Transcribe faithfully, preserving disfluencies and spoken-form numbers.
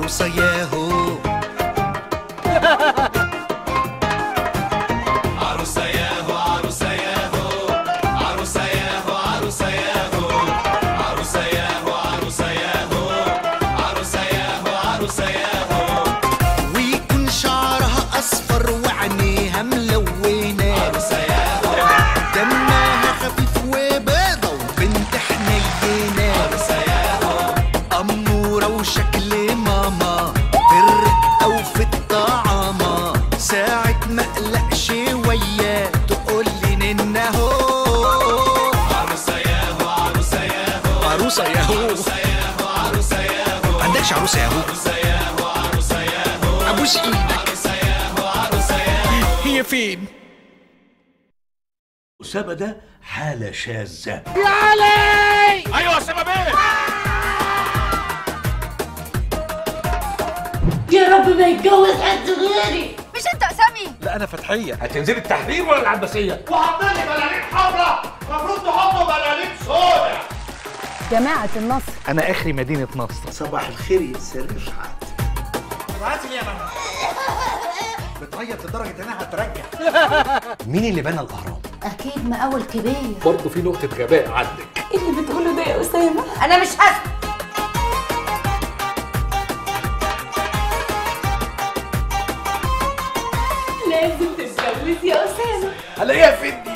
عروسة ياهو عروسة ياهو عروسة ياهو عروسة ياهو عروسة ياهو عروسة ياهو عروسة ياهو عروسة ياهو عروسة ياهو ويكون شعرها أصفر وعينيها ملونة عروسة ياهو دمها خفيف وبيضة وبنت حنينة عروسة ياهو أمورة وشكل ماما في الرقة وفي الطعامة ساعة ما اقلق شوية تقولي ننهو عروسة ياهو عروسة ياهو عروسة ياهو عروسة ياهو عروسة ياهو عندكش عروسة ياهو عروسة ياهو عروسة ياهو أبوس إيدك عروسة ياهو عروسة ياهو هي فين؟ أسامة ده حالة شاذة. يا علي! ايوه أسامة بيه. يا رب ما يتجوز حد غيري. مش انت اسامي؟ لا انا فتحيه. هتنزلي التحرير ولا العباسيه؟ وحطلي بلالين حمراء، المفروض تحطوا بلالين سودا. جماعة النصر. أنا آخري مدينة نصر. صباح الخير يا سر رفعت. ابعتي لي يا ماما. بتعيط لدرجة إنها هترجع. مين اللي بنى الأهرام؟ أكيد مقاول كبير. برضه في نقطه غباء عندك. إيه اللي بتقوله ده يا أسامة؟ أنا مش هسكت. لازم تتجوز يا أسامة. هلاقيها فين دي؟